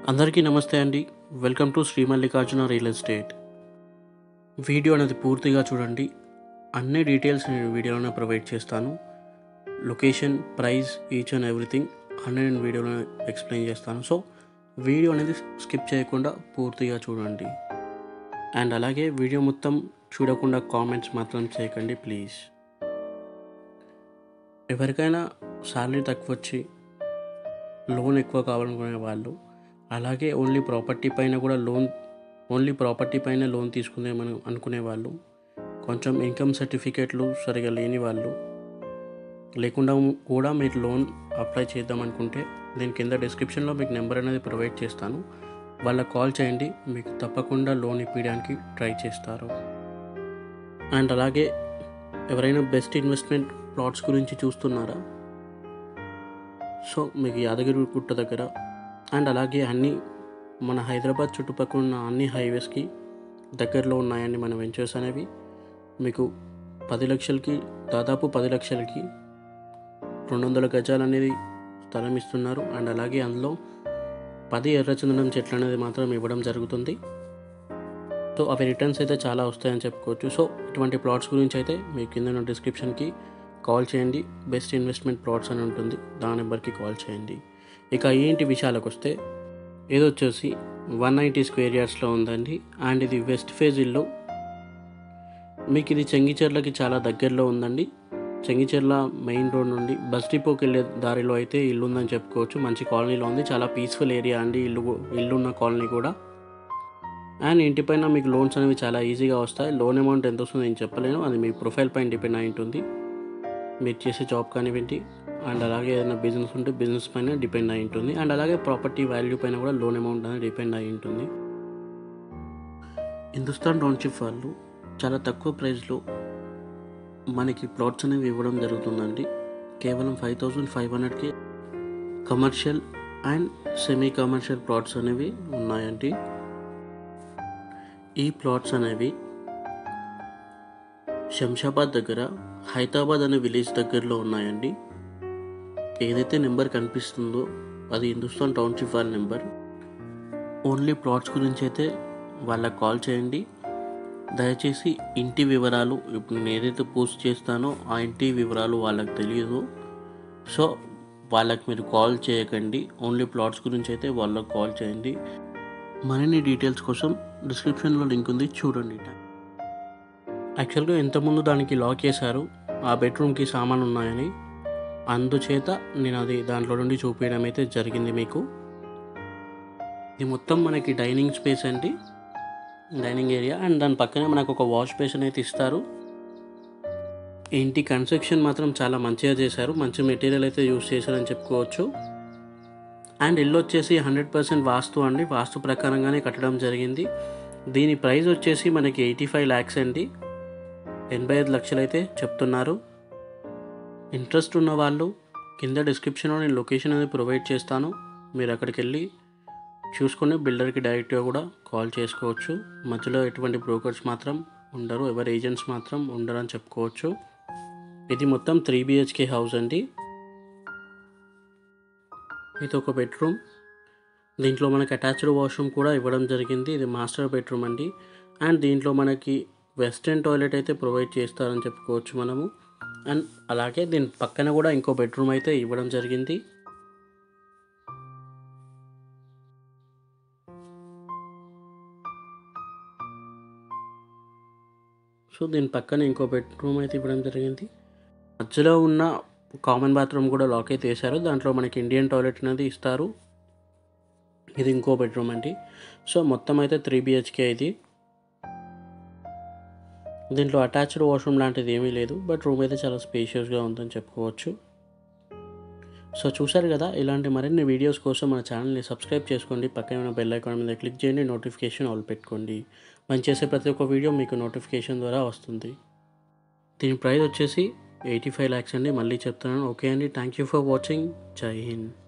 అందరికీ నమస్తే అండి. Welcome to Shri Mallikarjuna real estate. Video అనేది పూర్తిగా చూడండి. అన్ని డీటెయిల్స్ నేను వీడియోలోనే ప్రొవైడ్ చేస్తాను. Location, price, each and everything అన్నీ నేను వీడియోలో ఎక్స్ప్లెయిన్ చేస్తాను. సో వీడియో అనేది స్కిప్ చేయకుండా పూర్తిగా చూడండి. అండ్ అలాగే వీడియో మొత్తం చూడకుండా కామెంట్స్ మాత్రం చేయకండి ప్లీజ్. ఎవరికైనా శాలరీ తక్కువ వచ్చి లోన్ ఎక్కువ కావాలనుకునే వాళ్ళు, అలాగే ఓన్లీ ప్రాపర్టీ పైన లోన్ తీసుకుందామని అనుకునే వాళ్ళు, కొంచెం ఇన్కమ్ సర్టిఫికేట్లు సరిగా లేని వాళ్ళు, లేకుండా కూడా మీరు లోన్ అప్లై చేద్దాం అనుకుంటే దీని కింద డిస్క్రిప్షన్లో మీకు నెంబర్ అనేది ప్రొవైడ్ చేస్తాను. వాళ్ళకి కాల్ చేయండి, మీకు తప్పకుండా లోన్ ఇప్పించడానికి ట్రై చేస్తారు. అండ్ అలాగే ఎవరైనా బెస్ట్ ఇన్వెస్ట్మెంట్ ప్లాట్స్ గురించి చూస్తున్నారా? సో మీకు యాదగిరిగుట్ట దగ్గర అండ్ అలాగే అన్ని మన హైదరాబాద్ చుట్టుపక్కల ఉన్న అన్ని హైవేస్కి దగ్గరలో ఉన్నాయండి మన వెంచర్స్ అనేవి. మీకు 10 లక్షలకి, దాదాపు 10 లక్షలకి 200 గజాలు అనేది స్థలం ఇస్తున్నారు. అండ్ అలాగే అందులో 10 ఎర్రచందనం చెట్లు అనేది మాత్రం ఇవ్వడం జరుగుతుంది. సో అవి రిటర్న్స్ అయితే చాలా వస్తాయని చెప్పుకోవచ్చు. సో ఇటువంటి ప్లాట్స్ గురించి అయితే మీ కింద డిస్క్రిప్షన్కి కాల్ చేయండి. బెస్ట్ ఇన్వెస్ట్మెంట్ ప్లాట్స్ అని ఉంటుంది, దాని నెంబర్కి కాల్ చేయండి. ఇక ఏంటి విషయాలకు వస్తే, ఇది వచ్చేసి 190 స్క్వేర్ యార్డ్స్లో ఉందండి. అండ్ ఇది వెస్ట్ ఫేజ్ ఇల్లు. మీకు ఇది చెంగిచెర్లకి చాలా దగ్గరలో ఉందండి. చెంగిచెర్ల మెయిన్ రోడ్ నుండి బస్ డిపోకి వెళ్ళే దారిలో అయితే ఇల్లు ఉందని చెప్పుకోవచ్చు. మంచి కాలనీలో ఉంది, చాలా పీస్ఫుల్ ఏరియా అండి ఇల్లున్న కాలనీ కూడా. అండ్ ఇంటిపైన మీకు లోన్స్ అనేవి చాలా ఈజీగా వస్తాయి. లోన్ అమౌంట్ ఎంత వస్తుందో నేను చెప్పలేను, అది మీ ప్రొఫైల్ పైన డిపెండ్ అయి ఉంటుంది. మీరు చేసే జాబ్ కానివ్వండి, అండ్ అలాగే ఏదైనా బిజినెస్ ఉంటే బిజినెస్ పైన డిపెండ్ అయి ఉంటుంది. అండ్ అలాగే ప్రాపర్టీ వాల్యూ పైన కూడా లోన్ అమౌంట్ అనేది డిపెండ్ అయి ఉంటుంది. హిందుస్థాన్ టౌన్షిప్ వాళ్ళు చాలా తక్కువ ప్రైస్లో మనకి ప్లాట్స్ అనేవి ఇవ్వడం జరుగుతుందండి. కేవలం 5500కి commercial and semi commercial plots అనేవి ఉన్నాయండి. ఈ ప్లాట్స్ అనేవి శంషాబాద్ దగ్గర హైదరాబాద్ అనే విలేజ్ దగ్గరలో ఉన్నాయండి. ఏదైతే నెంబర్ కనిపిస్తుందో అది హిందుస్థాన్ టౌన్షిప్ వాళ్ళ నెంబర్. ఓన్లీ ప్లాట్స్ గురించి అయితే వాళ్ళకి కాల్ చేయండి. దయచేసి ఇంటి వివరాలు, ఇప్పుడు నేను ఏదైతే పోస్ట్ చేస్తానో ఆ ఇంటి వివరాలు వాళ్ళకి తెలియదు. సో వాళ్ళకి మీరు కాల్ చేయకండి. ఓన్లీ ప్లాట్స్ గురించి అయితే వాళ్ళకి కాల్ చేయండి. మరిన్ని డీటెయిల్స్ కోసం డిస్క్రిప్షన్లో లింక్ ఉంది, చూడండి. యాక్చువల్గా ఇంతకుముందు దానికి లాక్ చేశారు, ఆ బెడ్రూమ్కి సామాన్ ఉన్నాయని. అందుచేత నేను అది దాంట్లో నుండి చూపించడం అయితే జరిగింది మీకు. ఇది మొత్తం మనకి డైనింగ్ స్పేస్ అండి, డైనింగ్ ఏరియా. అండ్ దాని పక్కనే మనకు ఒక వాష్ బేసిన్ అయితే ఇస్తారు. ఇంటి కన్స్ట్రక్షన్ మాత్రం చాలా మంచిగా చేశారు, మంచి మెటీరియల్ అయితే యూస్ చేశారని చెప్పుకోవచ్చు. అండ్ ఇల్లు వచ్చేసి 100% వాస్తు అండి, వాస్తు ప్రకారంగానే కట్టడం జరిగింది. దీని ప్రైస్ వచ్చేసి మనకి 85 lakhs అండి, 85 లక్షలు అయితే చెప్తున్నారు. ఇంట్రెస్ట్ ఉన్న వాళ్ళు కింద డిస్క్రిప్షన్లో నేను లొకేషన్ అనేది ప్రొవైడ్ చేస్తాను, మీరు అక్కడికి వెళ్ళి చూసుకొని బిల్డర్కి డైరెక్ట్గా కూడా కాల్ చేసుకోవచ్చు. మధ్యలో ఎటువంటి బ్రోకర్స్ మాత్రం ఉండరు, ఎవరి ఏజెంట్స్ మాత్రం ఉండరు అని చెప్పుకోవచ్చు. ఇది మొత్తం 3 BHK హౌస్ అండి. ఇది ఒక బెడ్రూమ్, దీంట్లో మనకి అటాచ్డ్ వాష్రూమ్ కూడా ఇవ్వడం జరిగింది. ఇది మాస్టర్ బెడ్రూమ్ అండి. అండ్ దీంట్లో మనకి వెస్ట్రన్ టాయిలెట్ అయితే ప్రొవైడ్ చేస్తారని చెప్పుకోవచ్చు మనము. అండ్ అలాగే దీని పక్కన కూడా ఇంకో బెడ్రూమ్ అయితే ఇవ్వడం జరిగింది. సో దీని పక్కన ఇంకో బెడ్రూమ్ అయితే ఇవ్వడం జరిగింది. మధ్యలో ఉన్న కామన్ బాత్రూమ్ కూడా లాక్ అయితే వేశారు, దాంట్లో మనకి ఇండియన్ టాయిలెట్ అనేది ఇస్తారు. ఇది ఇంకో బెడ్రూమ్ అండి. సో మొత్తం అయితే 3 BHK ఇది. దీంట్లో అటాచ్డ్ వాష్రూమ్ లాంటిది ఏమీ లేదు, బట్ రూమ్ అయితే చాలా స్పేషియస్గా ఉందని చెప్పుకోవచ్చు. సో చూసారు కదా, ఇలాంటి మరిన్ని వీడియోస్ కోసం మన ఛానల్ని సబ్స్క్రైబ్ చేసుకోండి. పక్కన ఉన్న బెల్ ఐకాన్ మీద క్లిక్ చేయండి, నోటిఫికేషన్ ఆల్ పెట్టుకోండి. మనం చేసే ప్రతి ఒక్క వీడియో మీకు నోటిఫికేషన్ ద్వారా వస్తుంది. దీని ప్రైస్ వచ్చేసి 85 lakhs అండి, మళ్ళీ చెప్తున్నాను. ఓకే అండి, థ్యాంక్ యూ ఫర్ వాచింగ్. జై హింద్.